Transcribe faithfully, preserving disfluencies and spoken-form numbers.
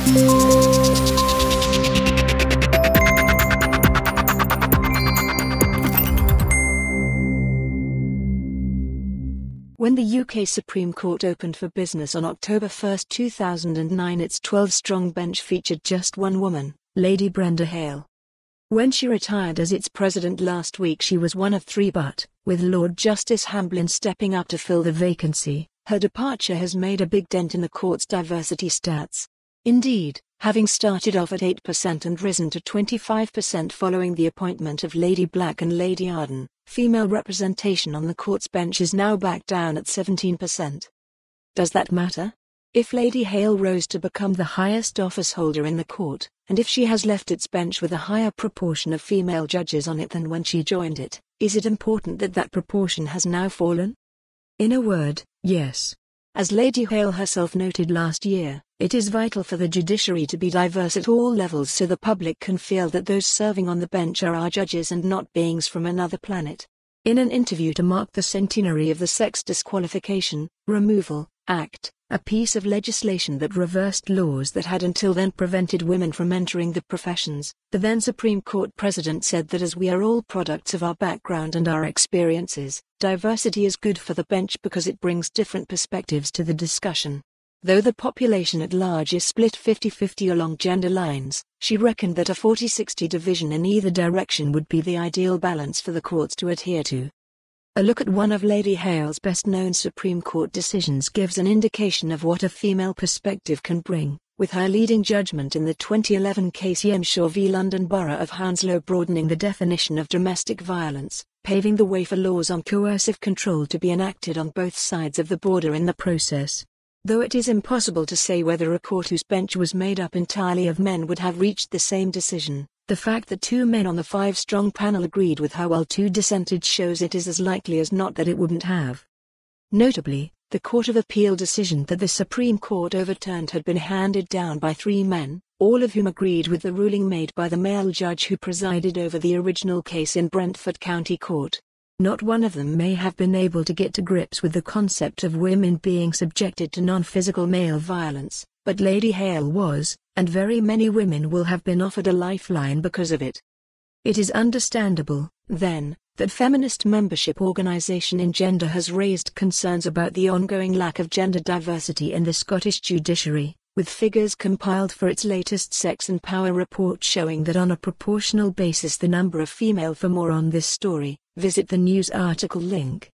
When the U K Supreme Court opened for business on October first two thousand nine, its twelve-strong bench featured just one woman, Lady Brenda Hale. When she retired as its president last week, she was one of three, but, with Lord Justice Hamblin stepping up to fill the vacancy, her departure has made a big dent in the court's diversity stats. Indeed, having started off at eight percent and risen to twenty-five percent following the appointment of Lady Black and Lady Arden, female representation on the court's bench is now back down at seventeen percent. Does that matter? If Lady Hale rose to become the highest office holder in the court, and if she has left its bench with a higher proportion of female judges on it than when she joined it, is it important that that proportion has now fallen? In a word, yes. As Lady Hale herself noted last year, it is vital for the judiciary to be diverse at all levels so the public can feel that those serving on the bench are our judges and not beings from another planet. In an interview to mark the centenary of the Sex Disqualification, Removal Act, a piece of legislation that reversed laws that had until then prevented women from entering the professions, the then Supreme Court President said that as we are all products of our background and our experiences, diversity is good for the bench because it brings different perspectives to the discussion. Though the population at large is split fifty fifty along gender lines, she reckoned that a forty sixty division in either direction would be the ideal balance for the courts to adhere to. A look at one of Lady Hale's best-known Supreme Court decisions gives an indication of what a female perspective can bring, with her leading judgment in the twenty eleven case Yemshaw v London Borough of Hounslow broadening the definition of domestic violence, paving the way for laws on coercive control to be enacted on both sides of the border in the process. Though it is impossible to say whether a court whose bench was made up entirely of men would have reached the same decision, the fact that two men on the five-strong panel agreed with her while two dissented shows it is as likely as not that it wouldn't have. Notably, the Court of Appeal decision that the Supreme Court overturned had been handed down by three men, all of whom agreed with the ruling made by the male judge who presided over the original case in Brentford County Court. Not one of them may have been able to get to grips with the concept of women being subjected to non-physical male violence, but Lady Hale was, and very many women will have been offered a lifeline because of it. It is understandable, then, that feminist membership organisation Engender has raised concerns about the ongoing lack of gender diversity in the Scottish judiciary, with figures compiled for its latest Sex and Power report showing that on a proportional basis the number of female. For more on this story, visit the news article link.